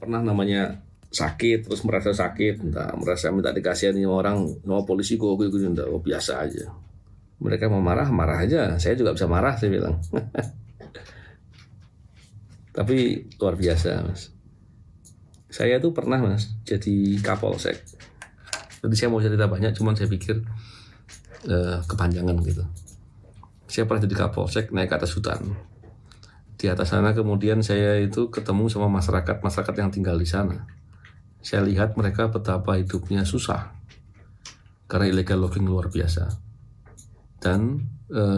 pernah namanya sakit, terus merasa sakit, merasa minta dikasihani orang, polisi gue biasa aja. Mereka mau marah aja, saya juga bisa marah, saya bilang. Tapi luar biasa, Mas. Saya tuh pernah, Mas, jadi Kapolsek. Jadi saya mau cerita banyak, cuman saya pikir kepanjangan gitu. Saya pernah jadi Kapolsek, naik ke atas hutan. Di atas sana kemudian saya itu ketemu sama masyarakat yang tinggal di sana. Saya lihat mereka betapa hidupnya susah karena illegal logging luar biasa. Dan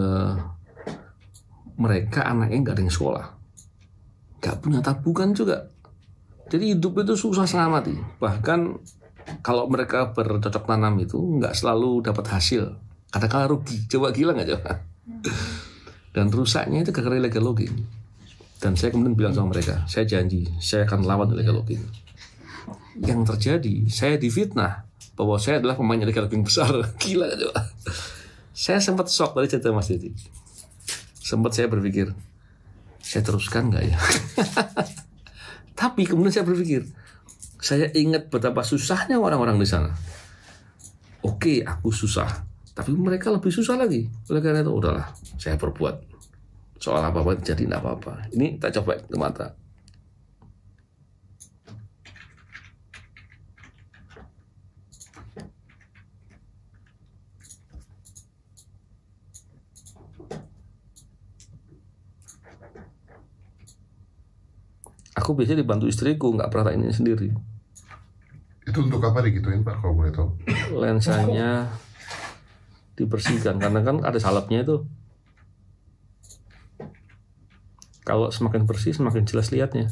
mereka anaknya nggak ada yang sekolah, nggak punya tabungan juga. Jadi hidup itu susah setengah mati. Bahkan kalau mereka bercocok tanam itu nggak selalu dapat hasil. Kadang-kadang rugi. Coba gila nggak coba? Dan rusaknya itu gara-gara illegal logging. Dan saya kemudian bilang sama mereka, saya janji saya akan lawan illegal logging. Yang terjadi, saya difitnah bahwa saya adalah pemain illegal logging besar. Gila nggak coba? Saya sempat shock dari cerita Mas Didi. Sempat saya berpikir, saya teruskan nggak ya? Tapi kemudian saya berpikir, saya ingat betapa susahnya orang-orang di sana. Oke, aku susah, tapi mereka lebih susah lagi. Oleh karena itu, udahlah, saya berbuat. Soal apa-apa jadi tidak apa-apa. Ini tak coba ke mata. Aku biasanya dibantu istriku, nggak pernah ini sendiri. Itu untuk apa digituin Pak, kalau boleh tahu? Lensanya dibersihkan, karena kan ada salapnya itu. Kalau semakin bersih, semakin jelas lihatnya.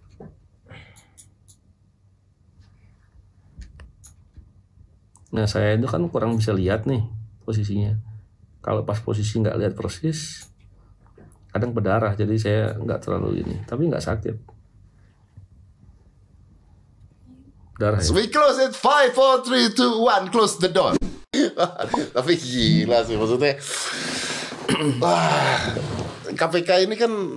Nah, saya itu kan kurang bisa lihat nih posisinya. Kalau pas posisi nggak lihat persis, kadang berdarah, jadi saya nggak terlalu ini. Tapi nggak sakit. Darah ya? We close it 5, 4, 3, 2, 1, close the door. Tapi gila sih maksudnya. KPK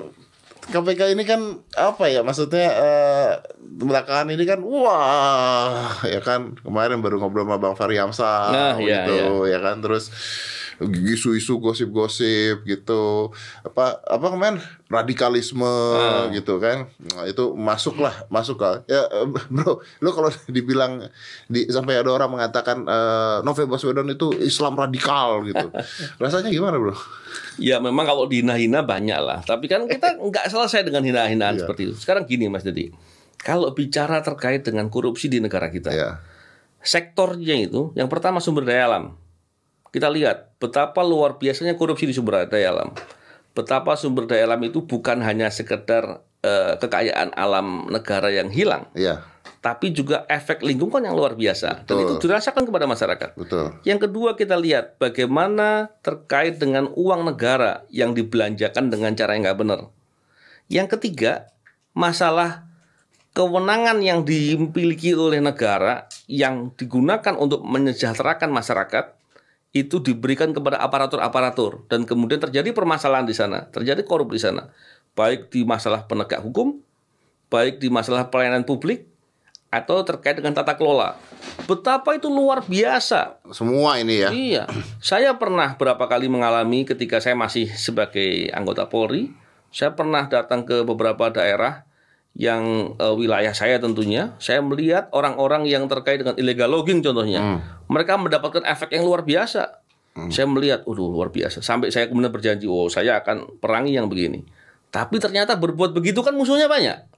ini kan apa ya, maksudnya belakangan ini kan wah ya kan, kemarin baru ngobrol sama Bang Fahri Hamzah gitu ya kan, terus isu-isu gosip-gosip gitu, apa kemarin radikalisme gitu kan. Nah, itu masuk ya bro, lo kalau dibilang sampai ada orang mengatakan Novel Baswedan itu Islam radikal gitu, rasanya gimana bro? Ya memang kalau dihina-hina banyak lah, tapi kan kita nggak selesai dengan hina-hinaan seperti itu. Sekarang gini Mas Dedi, kalau bicara terkait dengan korupsi di negara kita, sektornya itu yang pertama sumber daya alam. Kita lihat betapa luar biasanya korupsi di sumber daya alam. Betapa sumber daya alam itu bukan hanya sekedar kekayaan alam negara yang hilang, tapi juga efek lingkungan yang luar biasa. Dan itu dirasakan kepada masyarakat. Yang kedua, kita lihat bagaimana terkait dengan uang negara yang dibelanjakan dengan cara yang nggak benar. Yang ketiga, masalah kewenangan yang dimiliki oleh negara yang digunakan untuk menyejahterakan masyarakat itu diberikan kepada aparatur-aparatur, dan kemudian terjadi permasalahan di sana, terjadi korup di sana, baik di masalah penegak hukum, baik di masalah pelayanan publik, atau terkait dengan tata kelola. Betapa itu luar biasa. Semua ini ya. Iya, saya pernah berapa kali mengalami ketika saya masih sebagai anggota Polri, saya pernah datang ke beberapa daerah yang wilayah saya tentunya, saya melihat orang-orang yang terkait dengan illegal logging contohnya, mereka mendapatkan efek yang luar biasa. Saya melihat, luar biasa. Sampai saya kemudian berjanji, saya akan perangi yang begini. Tapi ternyata berbuat begitu kan musuhnya banyak.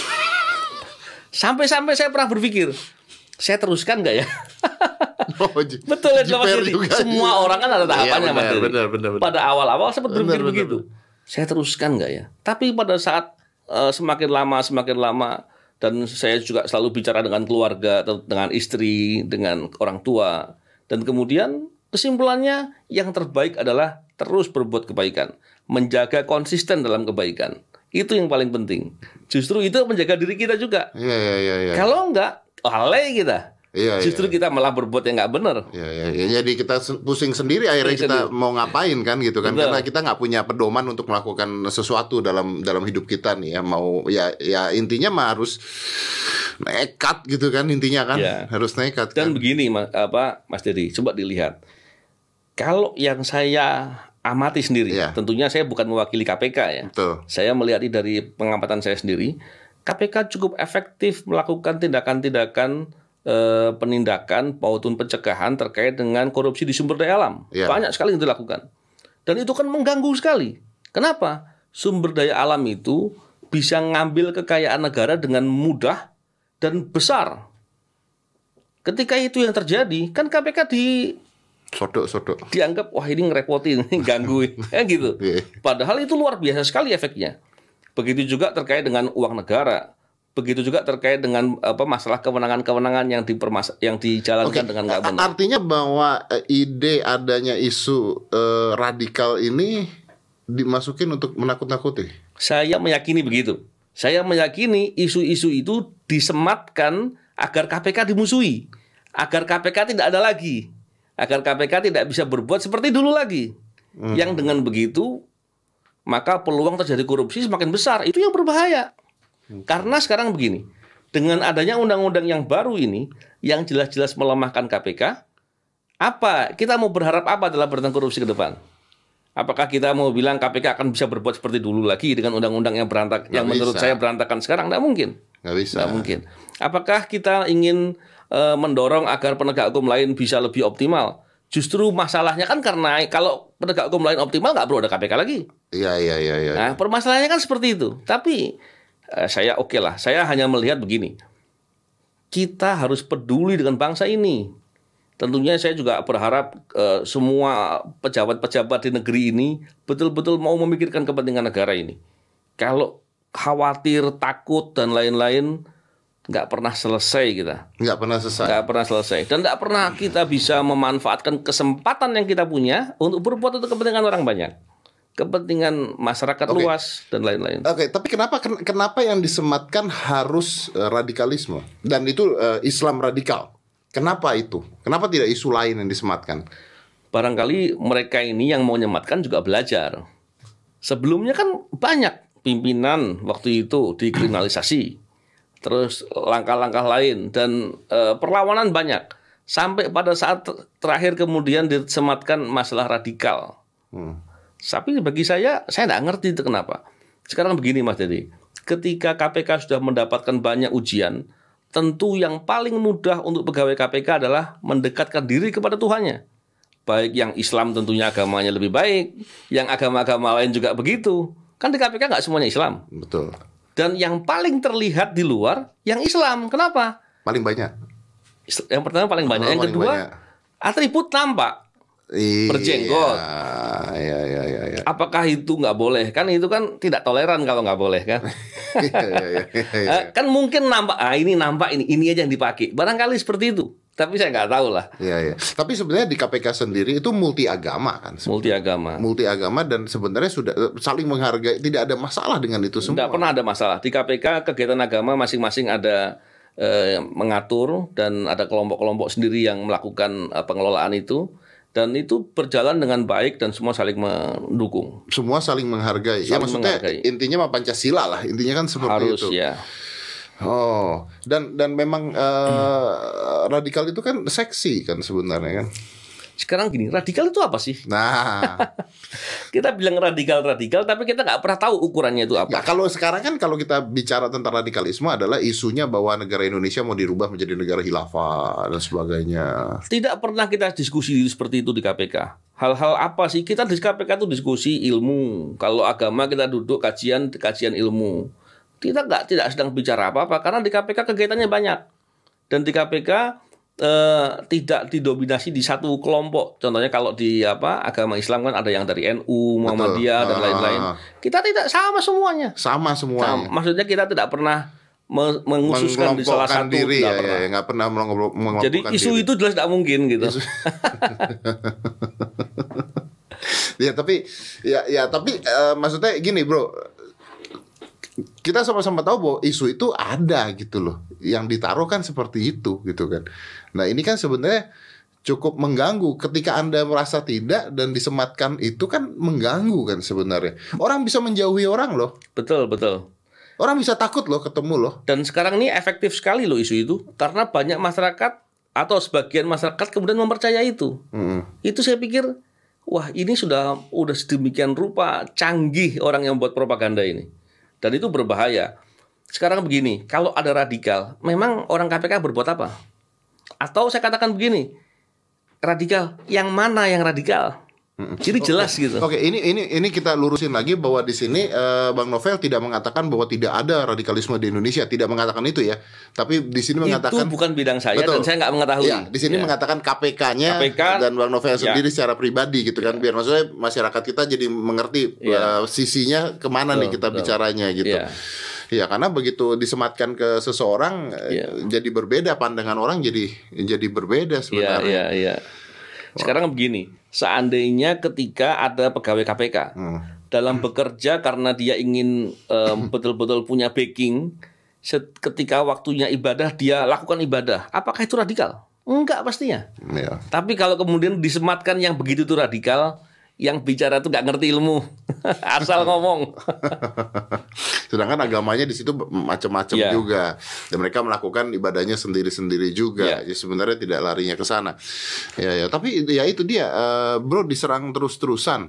Sampai-sampai saya pernah berpikir, saya teruskan nggak ya? Betul ya, semua orang kan ada tahapannya, Mas. Pada awal-awal sempat berpikir begitu. Saya teruskan nggak ya? Tapi pada saat semakin lama dan saya juga selalu bicara dengan keluarga, dengan istri, dengan orang tua, dan kemudian kesimpulannya yang terbaik adalah terus berbuat kebaikan, menjaga konsisten dalam kebaikan. Itu yang paling penting. Justru itu menjaga diri kita juga. Kalau enggak, lalai kita. Justru kita malah berbuat yang nggak benar. Jadi kita pusing sendiri akhirnya kita mau ngapain kan gitu kan. Betul. Karena kita nggak punya pedoman untuk melakukan sesuatu dalam hidup kita nih ya. Mau ya intinya mah harus nekat gitu kan intinya kan, harus nekat. Dan kan? Begini Mas Dedi, coba dilihat. Kalau yang saya amati sendiri, tentunya saya bukan mewakili KPK ya. Betul. Saya melihat dari pengamatan saya sendiri, KPK cukup efektif melakukan tindakan-tindakan penindakan maupun pencegahan terkait dengan korupsi di sumber daya alam. Banyak sekali yang dilakukan. Dan itu kan mengganggu sekali. Kenapa? Sumber daya alam itu bisa ngambil kekayaan negara dengan mudah dan besar. Ketika itu yang terjadi, kan KPK dianggap wah ini ngerepotin, gangguin, gitu. Padahal itu luar biasa sekali efeknya. Begitu juga terkait dengan uang negara. Begitu juga terkait dengan masalah kewenangan-kewenangan yang dijalankan dengan nggak benar. Artinya bahwa ide adanya isu radikal ini dimasukin untuk menakut-nakuti. Saya meyakini begitu. Saya meyakini isu-isu itu disematkan agar KPK dimusuhi, agar KPK tidak ada lagi, agar KPK tidak bisa berbuat seperti dulu lagi. Yang dengan begitu maka peluang terjadi korupsi semakin besar. Itu yang berbahaya. Karena sekarang begini, dengan adanya undang-undang yang baru ini, yang jelas-jelas melemahkan KPK, kita mau berharap apa dalam berdasarkan korupsi ke depan? Apakah kita mau bilang KPK akan bisa berbuat seperti dulu lagi dengan undang-undang yang berantakan, yang menurut saya berantakan sekarang? Nggak mungkin. Nggak bisa. Nggak mungkin. Apakah kita ingin mendorong agar penegak hukum lain bisa lebih optimal? Justru masalahnya kan karena kalau penegak hukum lain optimal nggak perlu ada KPK lagi. Iya. Nah, permasalahannya kan seperti itu. Tapi saya oke lah. Saya hanya melihat begini. Kita harus peduli dengan bangsa ini. Tentunya saya juga berharap semua pejabat-pejabat di negeri ini betul-betul mau memikirkan kepentingan negara ini. Kalau khawatir, takut, dan lain-lain, nggak pernah selesai kita. Nggak pernah selesai. Dan nggak pernah kita bisa memanfaatkan kesempatan yang kita punya untuk berbuat untuk kepentingan orang banyak. Kepentingan masyarakat luas, dan lain-lain. Tapi kenapa yang disematkan harus radikalisme? Dan itu Islam radikal. Kenapa itu? Kenapa tidak isu lain yang disematkan? Barangkali mereka ini yang mau nyematkan juga belajar. Sebelumnya kan banyak pimpinan waktu itu dikriminalisasi. Terus langkah-langkah lain dan perlawanan banyak. Sampai pada saat terakhir kemudian disematkan masalah radikal. Tapi bagi saya nggak ngerti itu kenapa. Sekarang begini Mas Dedi. Ketika KPK sudah mendapatkan banyak ujian, tentu yang paling mudah untuk pegawai KPK adalah mendekatkan diri kepada Tuhannya. Baik yang Islam tentunya agamanya lebih baik, yang agama-agama lain juga begitu. Kan di KPK nggak semuanya Islam. Betul. Dan yang paling terlihat di luar, yang Islam. Kenapa? Paling banyak. Yang pertama paling banyak. Yang kedua, atribut nampak. Berjenggot. Iya. Apakah itu nggak boleh? Kan itu kan tidak toleran kalau nggak boleh kan? Kan mungkin nampak, ini aja yang dipakai. Barangkali seperti itu. Tapi saya nggak tahu lah. Iya. Tapi sebenarnya di KPK sendiri itu multi agama kan? Multi agama dan sebenarnya sudah saling menghargai. Tidak ada masalah dengan itu semua. Tidak pernah ada masalah. Di KPK kegiatan agama masing-masing ada mengatur dan ada kelompok-kelompok sendiri yang melakukan pengelolaan itu. Dan itu berjalan dengan baik dan semua saling mendukung. Semua saling menghargai. Maksudnya intinya mah Pancasila lah. Intinya kan seperti itu. Ya. Oh, dan memang radikal itu kan seksi kan sebenarnya kan. Sekarang gini, radikal itu apa sih? Nah, kita bilang radikal, tapi kita nggak pernah tahu ukurannya itu apa. Ya, kalau sekarang kan kalau kita bicara tentang radikalisme adalah isunya bahwa negara Indonesia mau dirubah menjadi negara khilafah dan sebagainya. Tidak pernah kita diskusi seperti itu di KPK. Hal-hal apa sih? Kita di KPK itu diskusi ilmu. Kalau agama kita duduk kajian ilmu. Kita tidak sedang bicara apa-apa karena di KPK kegiatannya banyak. Dan di KPK tidak didominasi di satu kelompok. Contohnya kalau di agama Islam kan ada yang dari NU, Muhammadiyah dan lain-lain. Kita tidak sama semuanya. Maksudnya kita tidak pernah mengkhususkan di salah satu diri, nggak pernah mengelompokkan. Jadi isu diri. itu jelas tidak mungkin gitu. tapi maksudnya gini bro. Kita sama-sama tahu bahwa isu itu ada gitu loh. Yang ditaruh kan seperti itu gitu kan. Nah ini kan sebenarnya cukup mengganggu. Ketika Anda merasa tidak dan disematkan itu kan mengganggu kan sebenarnya. Orang bisa menjauhi orang loh. Betul. Orang bisa takut loh ketemu loh. Dan sekarang ini efektif sekali loh isu itu, karena banyak masyarakat atau sebagian masyarakat kemudian mempercayai itu. Itu saya pikir, wah ini sudah sedemikian rupa canggih orang yang buat propaganda ini. Dan itu berbahaya. Sekarang begini, kalau ada radikal, memang orang KPK berbuat apa? Atau saya katakan begini, radikal, yang mana yang radikal? Jadi jelas gitu. Oke, ini kita lurusin lagi bahwa di sini Bang Novel tidak mengatakan bahwa tidak ada radikalisme di Indonesia, tidak mengatakan itu ya. Tapi di sini mengatakan itu bukan bidang saya, betul, dan saya nggak mengetahui. Ya, di sini mengatakan KPK-nya dan Bang Novel sendiri secara pribadi gitu kan, biar maksudnya masyarakat kita jadi mengerti sisinya kemana nih kita bicaranya gitu. Ya, karena begitu disematkan ke seseorang jadi berbeda, pandangan orang jadi berbeda sebenarnya. Sekarang begini, seandainya ketika ada pegawai KPK dalam bekerja karena dia ingin betul-betul punya backing, ketika waktunya ibadah dia lakukan ibadah, apakah itu radikal? Enggak pastinya. Tapi kalau kemudian disematkan yang begitu itu radikal, yang bicara itu nggak ngerti ilmu, asal ngomong. Sedangkan agamanya di situ macam-macam juga, dan mereka melakukan ibadahnya sendiri-sendiri juga. Ya, sebenarnya tidak larinya ke sana. Tapi ya itu dia, bro, diserang terus-terusan.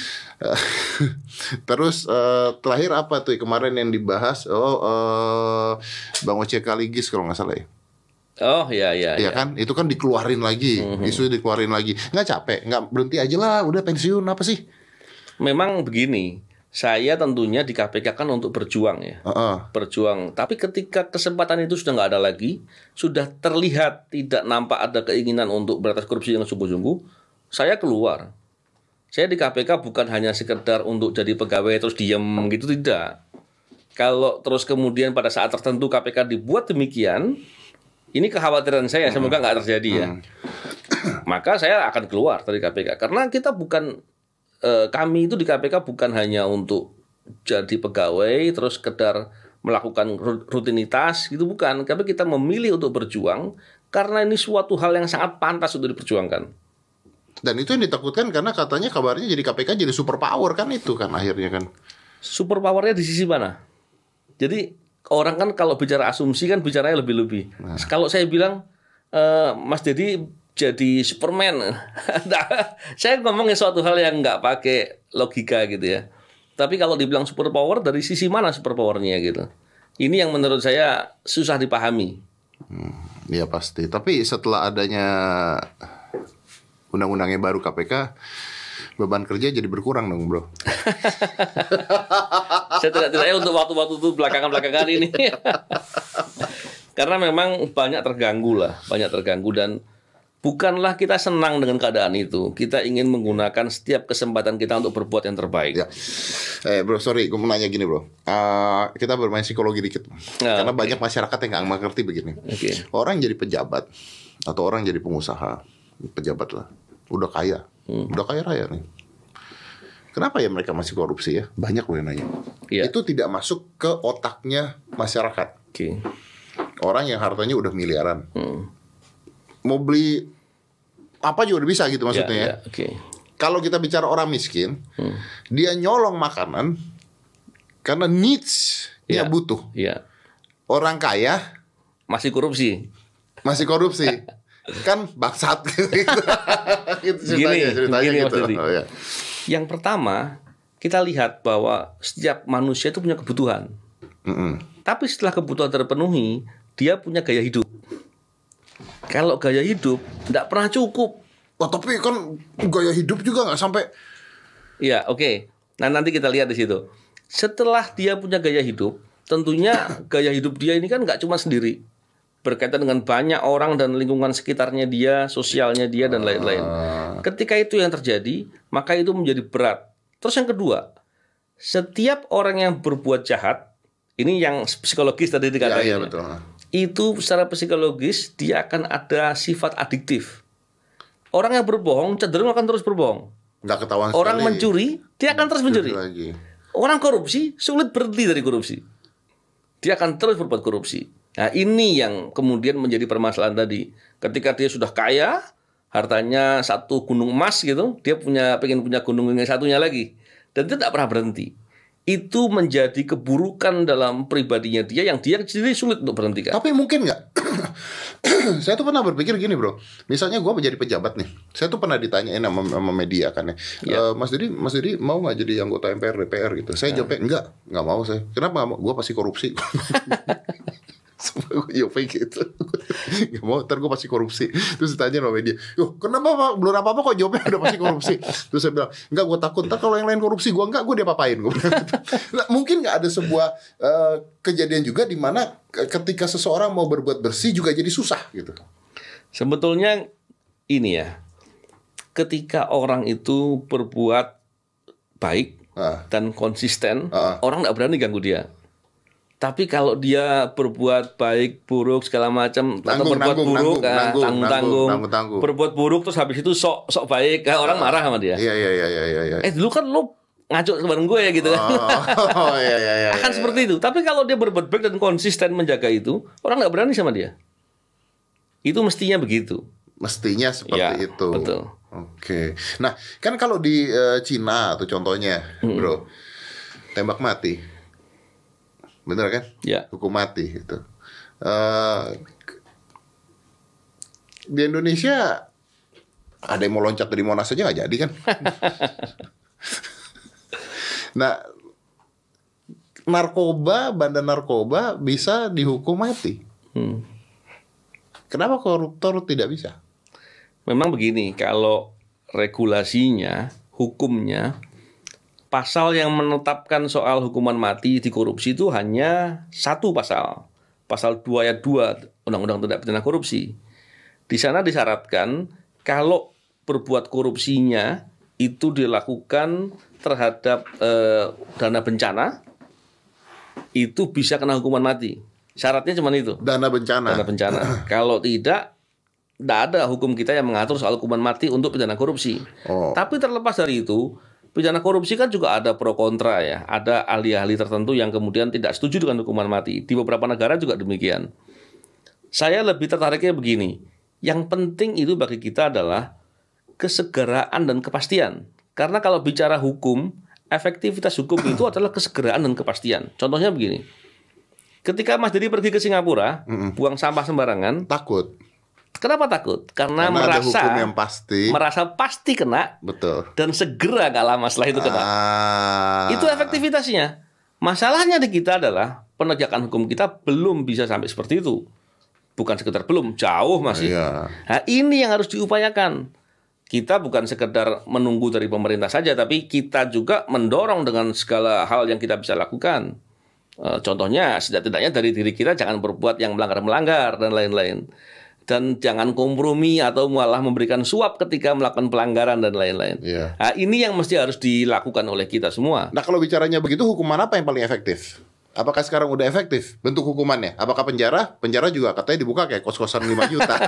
Terus terakhir apa tuh kemarin yang dibahas? Bang Oce Kaligis kalau nggak salah ya. Iya kan, itu kan dikeluarin lagi, isu dikeluarin lagi. Nggak capek, nggak berhenti aja lah, udah pensiun apa sih? Memang begini, saya tentunya di KPK kan untuk berjuang ya, berjuang. Tapi ketika kesempatan itu sudah nggak ada lagi, sudah terlihat tidak nampak ada keinginan untuk berantas korupsi dengan sungguh-sungguh, saya keluar. Saya di KPK bukan hanya sekedar untuk jadi pegawai terus diem gitu, tidak. Kalau terus kemudian pada saat tertentu KPK dibuat demikian, ini kekhawatiran saya, semoga nggak terjadi ya. Maka saya akan keluar dari KPK. Karena kita bukan, kami itu di KPK bukan hanya untuk jadi pegawai, terus sekedar melakukan rutinitas, gitu bukan. Tapi kita memilih untuk berjuang, karena ini suatu hal yang sangat pantas untuk diperjuangkan. Dan itu yang ditakutkan karena katanya kabarnya jadi KPK jadi super power kan, itu kan akhirnya kan. Super powernya di sisi mana? Jadi orang kan kalau bicara asumsi kan bicaranya lebih-lebih. Kalau saya bilang Mas Dedi jadi Superman, saya ngomongin suatu hal yang nggak pakai logika gitu ya. Tapi kalau dibilang super power, dari sisi mana super powernya gitu? Ini yang menurut saya susah dipahami. Ya pasti. Tapi setelah adanya undang-undangnya baru KPK, beban kerja jadi berkurang dong, bro. Saya tidak untuk waktu-waktu itu belakangan ini. Karena memang banyak terganggu dan bukanlah kita senang dengan keadaan itu. Kita ingin menggunakan setiap kesempatan kita untuk berbuat yang terbaik. Ya. Bro, sorry, gue mau nanya gini, bro. Kita bermain psikologi dikit. Karena banyak masyarakat yang nggak mengerti begini. Orang jadi pejabat atau orang jadi pengusaha, pejabat lah, udah kaya raya nih. Kenapa ya mereka masih korupsi ya? Banyak loh yang nanya. Itu tidak masuk ke otaknya masyarakat. Orang yang hartanya udah miliaran, mau beli apa juga udah bisa gitu maksudnya. Kalau kita bicara orang miskin, dia nyolong makanan karena needs-nya butuh. Orang kaya masih korupsi. Kan bangsat gitu ceritanya gitu. Yang pertama, kita lihat bahwa setiap manusia itu punya kebutuhan. Tapi setelah kebutuhan terpenuhi, dia punya gaya hidup. Kalau gaya hidup tidak pernah cukup. Tapi kan gaya hidup juga nggak sampai. Nah, nanti kita lihat di situ. Setelah dia punya gaya hidup, tentunya gaya hidup dia ini kan nggak cuma sendiri. Berkaitan dengan banyak orang dan lingkungan sekitarnya dia, sosialnya dia, dan lain-lain. Ketika itu yang terjadi, maka itu menjadi berat. Terus yang kedua, setiap orang yang berbuat jahat, ini yang psikologis tadi dikatakan, itu secara psikologis dia akan ada sifat adiktif. Orang yang berbohong cenderung akan terus berbohong. Nggak ketahuan sekali. Orang mencuri, dia akan terus mencuri. Orang korupsi, sulit berhenti dari korupsi. Dia akan terus berbuat korupsi. Nah, ini yang kemudian menjadi permasalahan tadi. Ketika dia sudah kaya, hartanya satu gunung emas gitu, dia pengen punya gunung yang satunya lagi. Dan itu tidak pernah berhenti. itu menjadi keburukan dalam pribadinya dia yang dia sendiri sulit untuk berhentikan. Tapi mungkin nggak? Saya tuh pernah berpikir gini bro, misalnya gue menjadi pejabat nih, saya tuh pernah ditanyain sama media kan ya, Mas Didi mau nggak jadi anggota MPR DPR gitu? Saya jawabnya nggak mau saya. Kenapa nggak mau? Gue pasti korupsi. Sumpah gue jawabnya gitu. Gak mau, ntar gue pasti korupsi. Terus ditanya sama media, "Yo, kenapa Pak? Belum apa-apa kok jawabnya udah pasti korupsi." Terus saya bilang, "Enggak, gue takut ntar kalau yang lain korupsi gue diapa-apain." Nah, mungkin gak ada sebuah kejadian juga di mana ketika seseorang mau berbuat bersih juga jadi susah gitu. Sebetulnya ini ya, ketika orang itu berbuat baik dan konsisten, orang gak berani ganggu dia. Tapi kalau dia berbuat baik, buruk, segala macam, atau berbuat buruk, tanggung, berbuat buruk terus habis itu sok baik, orang marah sama dia. Iya. Dulu kan lu ngaco bareng gue ya gitu kan. Iya. Akan seperti itu. Tapi kalau dia berbuat baik dan konsisten menjaga itu, orang nggak berani sama dia. Itu mestinya begitu. Mestinya seperti itu. Betul. Oke. Nah, kan kalau di Cina tuh contohnya, bro, tembak mati. Bener kan? Ya. Hukum mati gitu. Di Indonesia ada yang mau loncat dari Monas aja nggak jadi kan? Nah, bandar narkoba bisa dihukum mati. Kenapa koruptor tidak bisa? Memang begini, kalau regulasinya, hukumnya, pasal yang menetapkan soal hukuman mati di korupsi itu hanya satu pasal. Pasal 2 ayat 2 Undang-Undang Tindak Pidana Korupsi. Di sana disyaratkan kalau berbuat korupsinya itu dilakukan terhadap dana bencana, itu bisa kena hukuman mati. Syaratnya cuma itu. Dana bencana. Kalau tidak ada hukum kita yang mengatur soal hukuman mati untuk pidana korupsi. Tapi terlepas dari itu, pidana korupsi kan juga ada pro kontra ya. Ada ahli-ahli tertentu yang kemudian tidak setuju dengan hukuman mati. Di beberapa negara juga demikian. Saya lebih tertariknya begini. Yang penting itu bagi kita adalah kesegeraan dan kepastian. Karena kalau bicara hukum, efektivitas hukum itu adalah kesegeraan dan kepastian. Contohnya begini. Ketika Mas Didi pergi ke Singapura, buang sampah sembarangan. Takut. Kenapa takut? Karena ada hukum yang pasti. Merasa pasti kena. Betul. Dan segera gak lama setelah itu kena. Itu efektivitasnya. Masalahnya di kita adalah penegakan hukum kita belum bisa sampai seperti itu. Bukan sekedar belum, jauh masih. Nah, ini yang harus diupayakan. Kita bukan sekedar menunggu dari pemerintah saja, tapi kita juga mendorong dengan segala hal yang kita bisa lakukan. Contohnya, setidaknya dari diri kita jangan berbuat yang melanggar-melanggar dan lain-lain. Dan jangan kompromi atau malah memberikan suap ketika melakukan pelanggaran dan lain-lain. Nah, ini yang mesti harus dilakukan oleh kita semua. Nah, kalau bicaranya begitu, hukuman apa yang paling efektif? Apakah sekarang udah efektif bentuk hukumannya? Apakah penjara? Penjara juga katanya dibuka kayak kos-kosan 5 juta.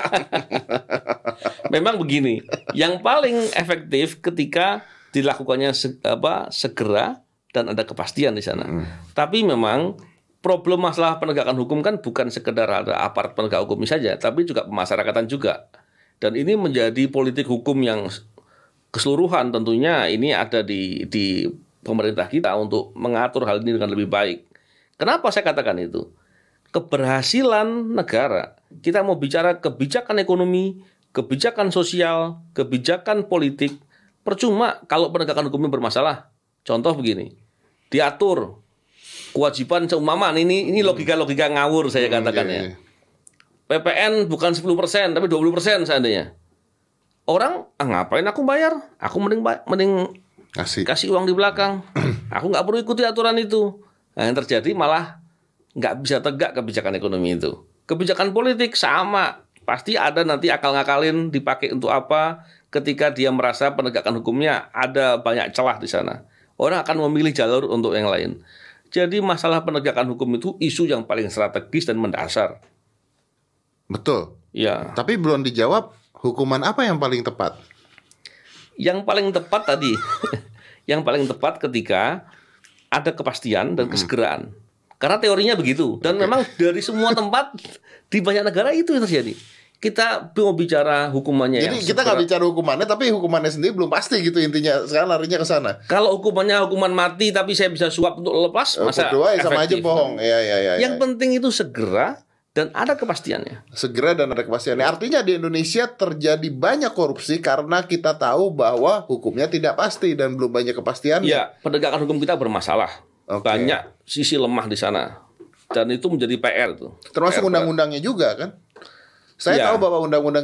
Memang begini, yang paling efektif ketika dilakukannya segera dan ada kepastian di sana. Tapi memang problem masalah penegakan hukum kan bukan sekedar ada aparat penegak hukum saja, tapi juga pemasyarakatan juga. Dan ini menjadi politik hukum yang keseluruhan tentunya ini ada di pemerintah kita untuk mengatur hal ini dengan lebih baik. Kenapa saya katakan itu? Keberhasilan negara, kita mau bicara kebijakan ekonomi, kebijakan sosial, kebijakan politik, percuma kalau penegakan hukumnya bermasalah. Contoh begini, diatur kewajiban seumpama ini logika-logika ngawur saya katakan ya. PPN bukan 10% tapi 20% seandainya. Orang ngapain aku bayar? Aku mending kasih uang di belakang. Aku nggak perlu ikuti aturan itu. Nah, yang terjadi malah nggak bisa tegak kebijakan ekonomi itu. Kebijakan politik sama, pasti ada nanti akal-ngakalin dipakai untuk apa ketika dia merasa penegakan hukumnya ada banyak celah di sana. Orang akan memilih jalur untuk yang lain. Jadi masalah penegakan hukum itu isu yang paling strategis dan mendasar. Betul. Ya. Tapi belum dijawab, hukuman apa yang paling tepat? Yang paling tepat tadi, yang paling tepat ketika ada kepastian dan kesegeraan. Karena teorinya begitu. Dan memang dari semua tempat di banyak negara itu yang terjadi. kita mau bicara hukumannya. Jadi kita nggak bicara hukumannya, tapi hukumannya sendiri belum pasti gitu intinya. Sekarang larinya ke sana. Kalau hukumannya hukuman mati, tapi saya bisa suap untuk lepas, masa efektif? Sama aja bohong. Yang penting itu segera dan ada kepastiannya. Segera dan ada kepastiannya. Artinya di Indonesia terjadi banyak korupsi karena kita tahu bahwa hukumnya tidak pasti dan belum banyak kepastiannya. Ya, penegakan hukum kita bermasalah. Banyak sisi lemah di sana. Dan itu menjadi PR tuh. Termasuk undang-undangnya juga kan? Saya tahu bahwa undang-undang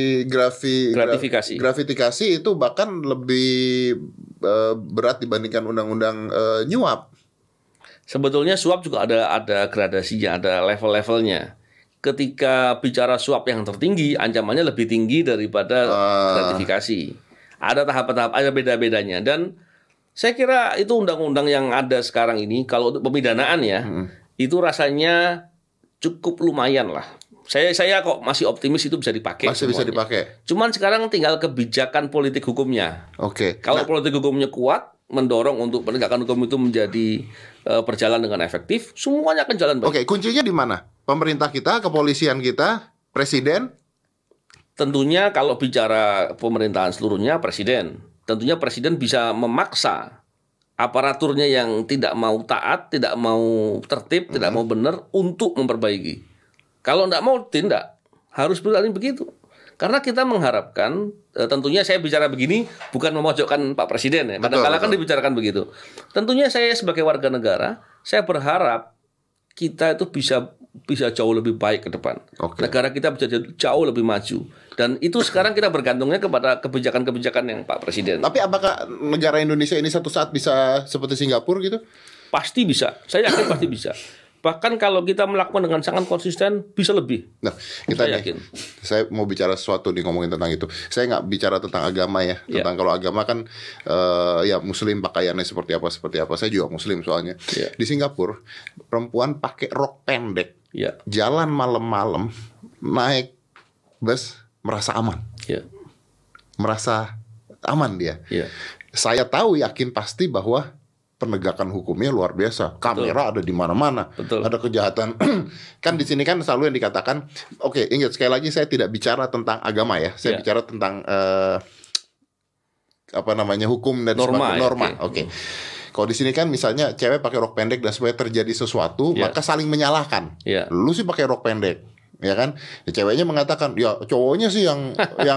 gratifikasi itu bahkan lebih berat dibandingkan undang-undang nyuap. Sebetulnya suap juga ada gradasinya, ada level-levelnya. Ketika bicara suap yang tertinggi, ancamannya lebih tinggi daripada gratifikasi. Ada tahap-tahap, ada beda-bedanya. Dan saya kira itu undang-undang yang ada sekarang ini, kalau untuk pemidanaan ya, itu rasanya cukup lumayan lah. Saya kok masih optimis itu bisa dipakai. Masih bisa dipakai. Cuman sekarang tinggal kebijakan politik hukumnya. Kalau politik hukumnya kuat, mendorong untuk penegakan hukum itu menjadi berjalan dengan efektif, semuanya akan jalan baik. Kuncinya di mana? Pemerintah kita, kepolisian kita, presiden? Tentunya kalau bicara pemerintahan seluruhnya, presiden. Tentunya presiden bisa memaksa aparaturnya yang tidak mau taat, tidak mau tertib, tidak mau benar untuk memperbaiki. Kalau tidak mau tindak, harus berani begitu. Karena kita mengharapkan, tentunya saya bicara begini bukan memojokkan Pak Presiden ya. Kadang-kadang kan dibicarakan begitu. Tentunya saya sebagai warga negara, saya berharap kita itu bisa jauh lebih baik ke depan. Negara kita bisa jauh lebih maju. Dan itu sekarang kita bergantungnya kepada kebijakan-kebijakan yang Pak Presiden. Tapi apakah negara Indonesia ini satu saat bisa seperti Singapura gitu? Pasti bisa. Saya yakin pasti bisa. Bahkan kalau kita melakukan dengan sangat konsisten, bisa lebih. Nah, saya mau bicara sesuatu nih ngomongin tentang itu. Saya nggak bicara tentang agama ya. Tentang kalau agama kan, ya Muslim pakaiannya seperti apa. Saya juga Muslim soalnya. Di Singapura, perempuan pakai rok pendek, jalan malam-malam, naik bus, merasa aman. Merasa aman dia. Saya tahu, yakin pasti bahwa penegakan hukumnya luar biasa. Kamera ada di mana-mana. Ada kejahatan. Kan di sini kan selalu yang dikatakan, ingat sekali lagi saya tidak bicara tentang agama ya. Saya bicara tentang hukum dan norma. Kalau di sini kan misalnya cewek pakai rok pendek dan supaya terjadi sesuatu, maka saling menyalahkan. Lu sih pakai rok pendek, ya kan? Ceweknya mengatakan, ya cowoknya sih yang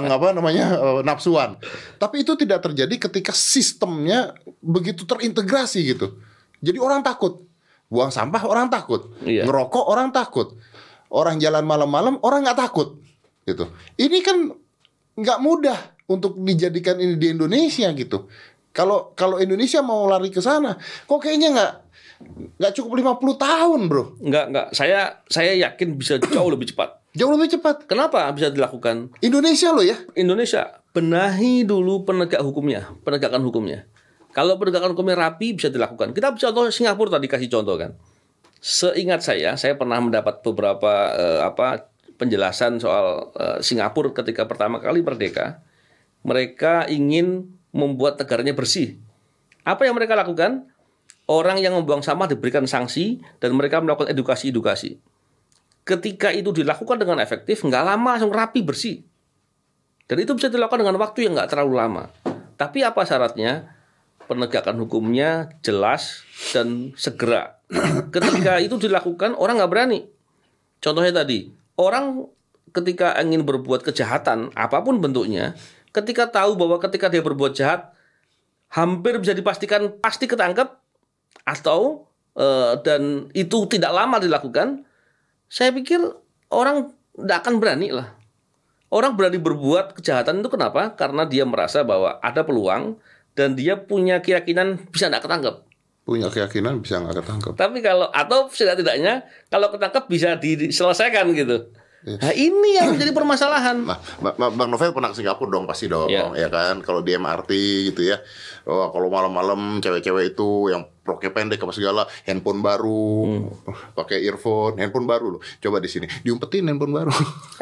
nafsuan. Tapi itu tidak terjadi ketika sistemnya begitu terintegrasi gitu. Jadi orang takut. Buang sampah orang takut. Ngerokok orang takut. Orang jalan malam-malam orang nggak takut. Gitu. Ini kan nggak mudah untuk dijadikan ini di Indonesia gitu. Kalau Indonesia mau lari ke sana, kok kayaknya nggak cukup 50 tahun, bro. Enggak. Saya yakin bisa jauh lebih cepat. Jauh lebih cepat. Kenapa bisa dilakukan? Indonesia loh ya. Indonesia. Benahi dulu penegakan hukumnya. Kalau penegakan hukumnya rapi, bisa dilakukan. Kita bisa contoh Singapura tadi kasih contoh kan. Seingat saya pernah mendapat beberapa penjelasan soal Singapura ketika pertama kali merdeka. Mereka ingin membuat negaranya bersih. Apa yang mereka lakukan? Orang yang membuang sampah diberikan sanksi dan mereka melakukan edukasi. Ketika itu dilakukan dengan efektif, nggak lama langsung rapi bersih. Dan itu bisa dilakukan dengan waktu yang nggak terlalu lama. Tapi apa syaratnya? Penegakan hukumnya jelas dan segera. Ketika itu dilakukan, orang nggak berani. Contohnya tadi, orang ketika ingin berbuat kejahatan, apapun bentuknya, ketika tahu bahwa ketika dia berbuat jahat, hampir bisa dipastikan pasti ketangkep, atau dan itu tidak lama dilakukan, saya pikir orang tidak akan berani lah. Orang berani berbuat kejahatan itu kenapa? Karena dia merasa bahwa ada peluang dan dia punya keyakinan bisa tidak ketangkep. Punya keyakinan bisa nggak ketangkep. Tapi atau setidaknya kalau ketangkep bisa diselesaikan gitu. Nah ini yang menjadi permasalahan. Nah, Bang Novel pernah ke Singapura dong, pasti dong, ya kan? Kalau di MRT gitu ya, kalau malam-malam cewek-cewek itu yang roknya pendek apa segala, handphone baru, pakai earphone, handphone baru loh. Coba di sini diumpetin handphone baru.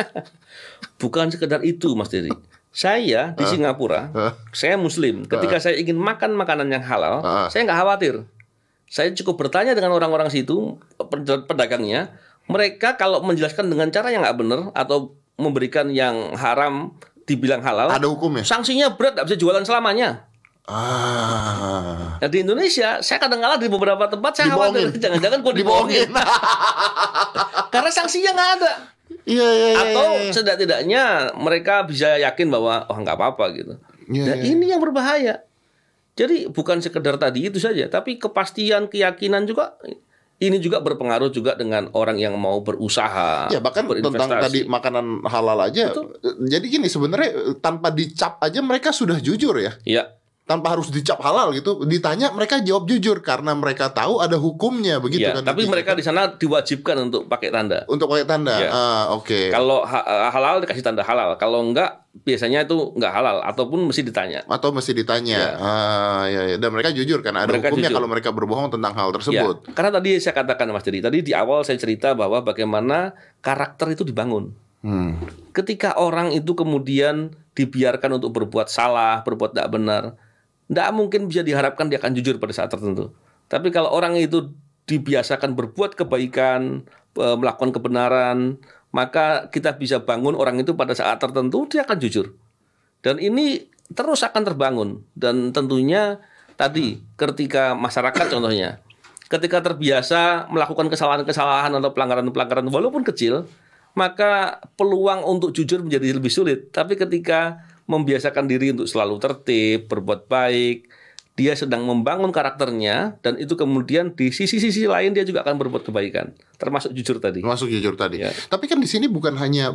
Bukan sekedar itu, Mas Dery. Saya di Singapura, saya Muslim. Ketika saya ingin makan makanan yang halal, saya nggak khawatir. Saya cukup bertanya dengan orang-orang situ, pedagangnya. Mereka kalau menjelaskan dengan cara yang nggak benar atau memberikan yang haram dibilang halal, ada hukumnya. Sanksinya berat, nggak bisa jualan selamanya. Nah, di Indonesia, saya kadang-kala di beberapa tempat saya khawatir jangan-jangan kok dibohongin. Karena sanksinya nggak ada. Atau setidak-tidaknya mereka bisa yakin bahwa nggak apa-apa gitu. Ini yang berbahaya. Jadi bukan sekedar tadi itu saja, tapi kepastian, keyakinan juga. Ini juga berpengaruh juga dengan orang yang mau berusaha. Ya bahkan tentang tadi makanan halal aja. Betul. Jadi gini, sebenarnya tanpa dicap aja mereka sudah jujur ya. Iya. Tanpa harus dicap halal gitu, ditanya mereka jawab jujur karena mereka tahu ada hukumnya begitu kan. Tapi mereka di sana diwajibkan untuk pakai tanda. Untuk pakai tanda. Ya. Oke. Kalau halal dikasih tanda halal, kalau enggak biasanya itu enggak halal ataupun mesti ditanya. Atau mesti ditanya. Ya. Dan mereka jujur karena ada mereka hukumnya jujur. Kalau mereka berbohong tentang hal tersebut. Ya. Karena tadi saya katakan Mas Dedi, tadi di awal saya cerita bahwa bagaimana karakter itu dibangun. Ketika orang itu kemudian dibiarkan untuk berbuat salah, berbuat tidak benar, tidak mungkin bisa diharapkan dia akan jujur pada saat tertentu. Tapi kalau orang itu dibiasakan berbuat kebaikan, melakukan kebenaran, maka kita bisa bangun orang itu pada saat tertentu dia akan jujur. Dan ini terus akan terbangun. Dan tentunya tadi ketika masyarakat contohnya, ketika terbiasa melakukan kesalahan-kesalahan atau pelanggaran-pelanggaran walaupun kecil, maka peluang untuk jujur menjadi lebih sulit. Tapi ketika membiasakan diri untuk selalu tertib, berbuat baik, dia sedang membangun karakternya, dan itu kemudian di sisi-sisi lain dia juga akan berbuat kebaikan, termasuk jujur tadi. Ya. Tapi kan di sini bukan hanya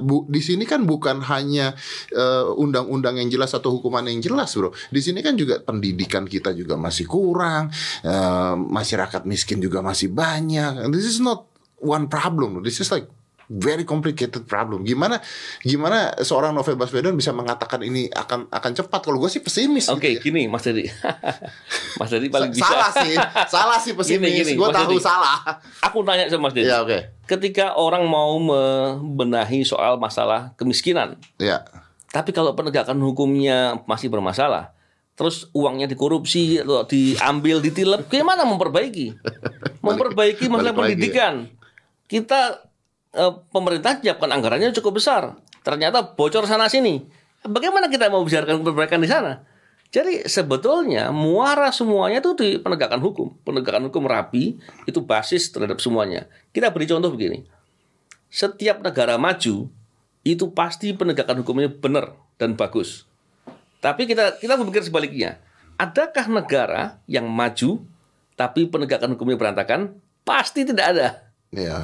undang-undang yang jelas atau hukuman yang jelas, bro. Di sini kan juga pendidikan kita juga masih kurang, masyarakat miskin juga masih banyak. And this is not one problem. This is like very complicated problem. Gimana seorang Novel Baswedan bisa mengatakan ini akan cepat? Kalau gue sih pesimis. Oke, gitu ya. Gini Mas Dedi. Mas Dedi paling bisa. Salah sih pesimis. Gue tahu Dedi, salah. Aku tanya sama Mas Dedi. Ya, okay. Ketika orang mau membenahi soal masalah kemiskinan, ya. Tapi kalau penegakan hukumnya masih bermasalah, terus uangnya dikorupsi atau diambil, ditilep, gimana memperbaiki? Memperbaiki masalah pendidikan. Kita pemerintah siapkan anggarannya cukup besar, ternyata bocor sana sini. Bagaimana kita mau bicarkan perbaikan di sana? Jadi sebetulnya muara semuanya itu di penegakan hukum. Penegakan hukum rapi itu basis terhadap semuanya. Kita beri contoh begini. Setiap negara maju itu pasti penegakan hukumnya benar dan bagus. Tapi kita berpikir sebaliknya. Adakah negara yang maju tapi penegakan hukumnya berantakan? Pasti tidak ada. Ya.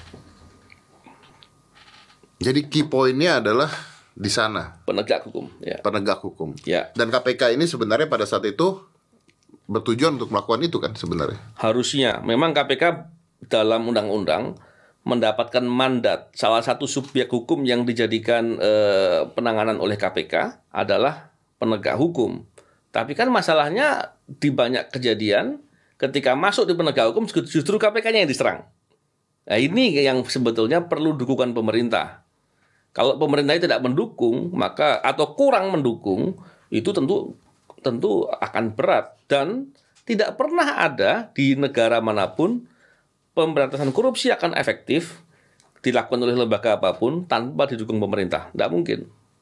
Jadi key point-nya adalah di sana. Penegak hukum. Ya. Penegak hukum. Ya. Dan KPK ini sebenarnya pada saat itu bertujuan untuk melakukan itu kan sebenarnya. Harusnya. Memang KPK dalam undang-undang mendapatkan mandat. Salah satu subjek hukum yang dijadikan penanganan oleh KPK adalah penegak hukum. Tapi kan masalahnya di banyak kejadian ketika masuk di penegak hukum justru KPK-nya yang diserang. Nah, ini yang sebetulnya perlu dukungan pemerintah. Kalau pemerintah tidak mendukung, maka atau kurang mendukung, itu tentu akan berat. Dan tidak pernah ada di negara manapun pemberantasan korupsi akan efektif dilakukan oleh lembaga apapun tanpa didukung pemerintah. Tidak mungkin.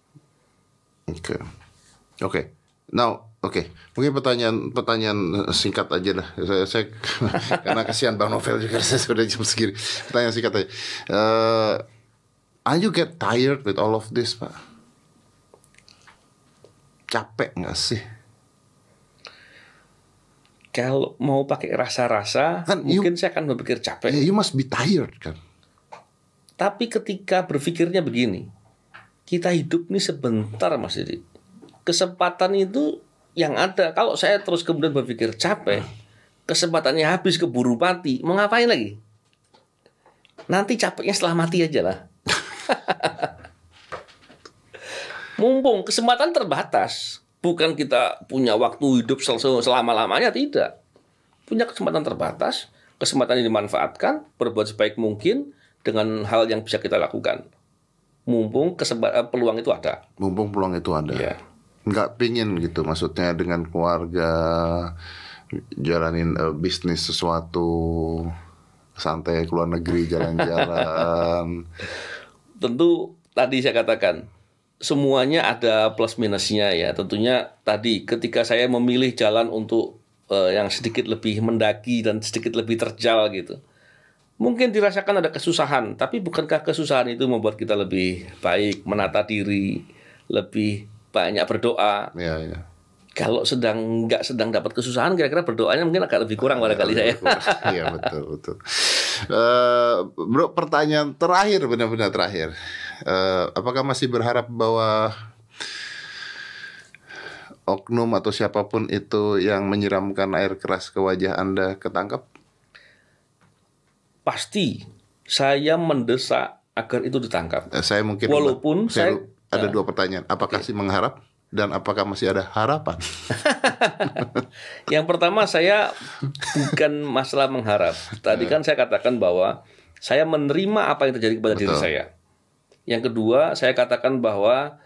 Oke. Mungkin pertanyaan singkat aja lah. Saya karena kasihan Bang Novel juga, saya sudah jam segini. Pertanyaan singkat aja. Are you get tired with all of this, Pak? Capek nggak sih? Kalau mau pakai rasa-rasa, kan mungkin saya akan berpikir capek. You must be tired kan. Tapi ketika berpikirnya begini, kita hidup nih sebentar, Mas Didi. Kesempatan itu yang ada. Kalau saya terus kemudian berpikir capek, kesempatannya habis, keburu mati, mau ngapain lagi? Nanti capeknya setelah mati aja lah. Mumpung kesempatan terbatas. Bukan kita punya waktu hidup selama-lamanya, tidak. Punya kesempatan terbatas, kesempatan yang dimanfaatkan, berbuat sebaik mungkin dengan hal yang bisa kita lakukan. Mumpung peluang itu ada. Mumpung peluang itu ada. Ya. Nggak pingin gitu, maksudnya dengan keluarga jalanin bisnis sesuatu, santai keluar negeri jalan-jalan. Tentu tadi saya katakan semuanya ada plus minusnya ya. Tentunya tadi ketika saya memilih jalan untuk yang sedikit lebih mendaki dan sedikit lebih terjal gitu, mungkin dirasakan ada kesusahan, tapi bukankah kesusahan itu membuat kita lebih baik, menata diri, lebih banyak berdoa? Ya, ya. Kalau nggak sedang dapat kesusahan, kira-kira berdoanya mungkin agak lebih kurang barangkali saya. Iya betul. Bro, pertanyaan terakhir, benar-benar terakhir. Apakah masih berharap bahwa oknum atau siapapun itu yang menyiramkan air keras ke wajah Anda ketangkap? Pasti saya mendesak agar itu ditangkap. Saya mungkin walaupun saya ada dua pertanyaan. Apakah sih mengharap dan apakah masih ada harapan? Yang pertama, saya bukan masalah mengharap. Tadi kan saya katakan bahwa saya menerima apa yang terjadi kepada diri saya. Yang kedua, saya katakan bahwa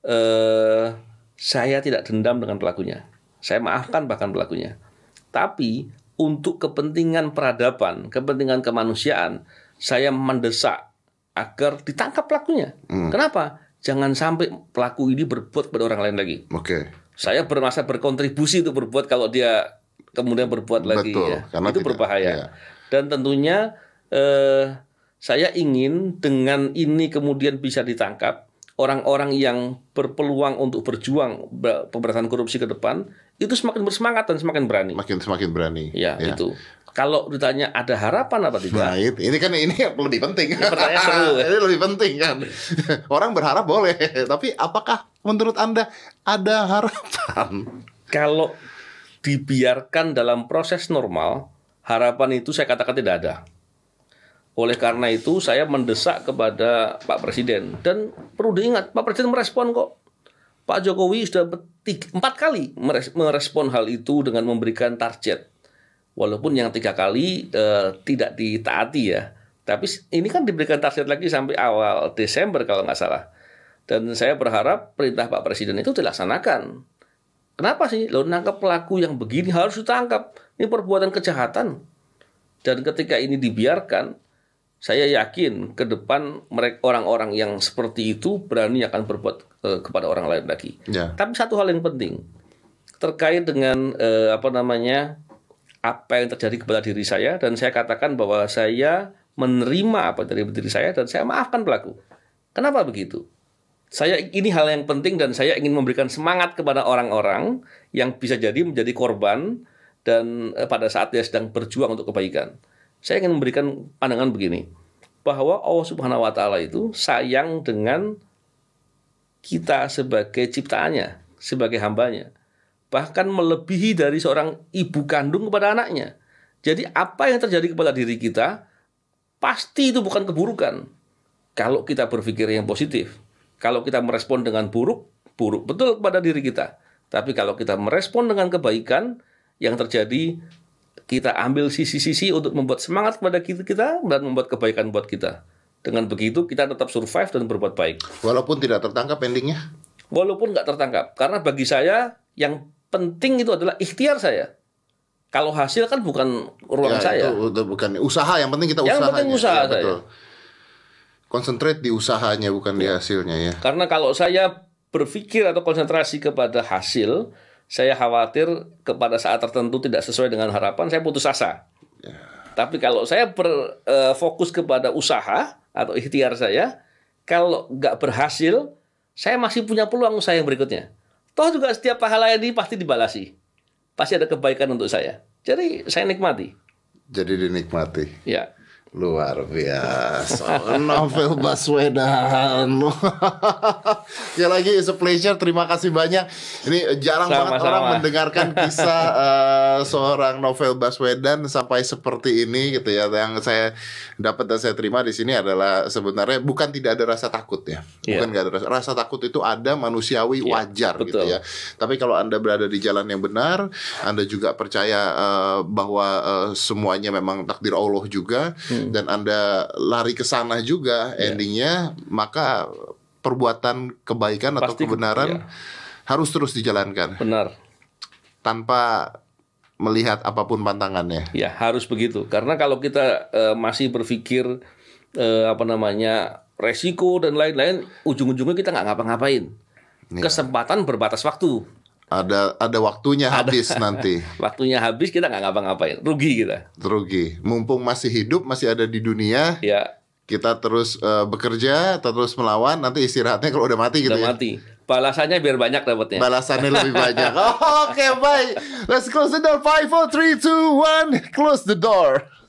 saya tidak dendam dengan pelakunya. Saya maafkan bahkan pelakunya. Tapi untuk kepentingan peradaban, kepentingan kemanusiaan, saya mendesak agar ditangkap pelakunya. Kenapa? Jangan sampai pelaku ini berbuat kepada orang lain lagi. Oke. Saya bermasa berkontribusi untuk berbuat kalau dia kemudian berbuat lagi. Betul, Ya. Itu berbahaya. Ya. Dan tentunya saya ingin dengan ini kemudian bisa ditangkap orang-orang yang berpeluang untuk berjuang pemberantasan korupsi ke depan, itu semakin bersemangat dan semakin berani. Semakin berani. Ya, itu. Kalau ditanya ada harapan apa tidak? Nah, ini kan lebih penting. Pertanyaan seru. Ini lebih penting kan. Orang berharap boleh, tapi apakah menurut Anda ada harapan? Kalau dibiarkan dalam proses normal, harapan itu saya katakan tidak ada. Oleh karena itu saya mendesak kepada Pak Presiden. Dan perlu diingat, Pak Presiden merespon kok. Pak Jokowi sudah 4 kali merespon hal itu dengan memberikan target. Walaupun yang 3 kali tidak ditaati ya. Tapi ini kan diberikan target lagi sampai awal Desember kalau nggak salah. Dan saya berharap perintah Pak Presiden itu dilaksanakan. Kenapa sih? Lo nangkap pelaku yang begini harus ditangkap. Ini perbuatan kejahatan. Dan ketika ini dibiarkan, saya yakin ke depan orang-orang yang seperti itu berani akan berbuat kepada orang lain lagi. Ya. Tapi satu hal yang penting terkait dengan apa yang terjadi kepada diri saya, dan saya katakan bahwa saya menerima apa dari diri saya dan saya maafkan pelaku. Kenapa begitu? Ini hal yang penting dan saya ingin memberikan semangat kepada orang-orang yang bisa jadi menjadi korban dan pada saat dia sedang berjuang untuk kebaikan. Saya ingin memberikan pandangan begini, bahwa Allah Subhanahu wa Ta'ala itu sayang dengan kita sebagai ciptaannya, sebagai hambanya. Bahkan melebihi dari seorang ibu kandung kepada anaknya. Jadi apa yang terjadi kepada diri kita, pasti itu bukan keburukan. Kalau kita berpikir yang positif. Kalau kita merespon dengan buruk betul kepada diri kita. Tapi kalau kita merespon dengan kebaikan, yang terjadi kita ambil sisi-sisi untuk membuat semangat kepada kita dan membuat kebaikan buat kita. Dengan begitu kita tetap survive dan berbuat baik. Walaupun tidak tertangkap endingnya? Walaupun nggak tertangkap. Karena bagi saya yang penting itu adalah ikhtiar saya. Kalau hasil kan bukan ruang saya. Itu bukan usaha, yang penting kita usahanya. Yang penting usaha ya, betul. Konsentrate di usahanya bukan di hasilnya ya. Karena kalau saya berpikir atau konsentrasi kepada hasil, saya khawatir pada saat tertentu tidak sesuai dengan harapan, saya putus asa. Ya. Tapi kalau saya berfokus kepada usaha atau ikhtiar saya, kalau nggak berhasil, saya masih punya peluang usaha yang berikutnya. Toh juga setiap pahala ini pasti dibalasi. Pasti ada kebaikan untuk saya. Jadi saya nikmati. Jadi dinikmati. Ya. Luar biasa. Novel Baswedan. Ya lagi, it's a pleasure. Terima kasih banyak. Ini jarang banget orang mendengarkan kisah seorang Novel Baswedan sampai seperti ini gitu ya. Yang saya dapat dan saya terima di sini adalah sebenarnya bukan tidak ada rasa takut ya. Bukan nggak ada rasa takut, itu ada, manusiawi, wajar gitu ya. Tapi kalau Anda berada di jalan yang benar, Anda juga percaya bahwa semuanya memang takdir Allah juga. Dan Anda lari ke sana juga endingnya, maka perbuatan kebaikan atau kebenaran harus terus dijalankan. Benar. Tanpa melihat apapun pantangannya. Ya, harus begitu. Karena kalau kita masih berpikir resiko dan lain-lain, ujung-ujungnya kita nggak ngapa-ngapain. Kesempatan berbatas waktu. Ada waktunya habis nanti. Waktunya habis, kita nggak ngapa-ngapain, rugi kita. Rugi. Mumpung masih hidup, masih ada di dunia, kita terus bekerja, terus melawan. Nanti istirahatnya kalau udah mati gitu. Udah mati. Balasannya biar banyak dapatnya. Balasannya lebih banyak. Oke, baik. Let's close the door. 5, 4, 3, 2, 1. Close the door.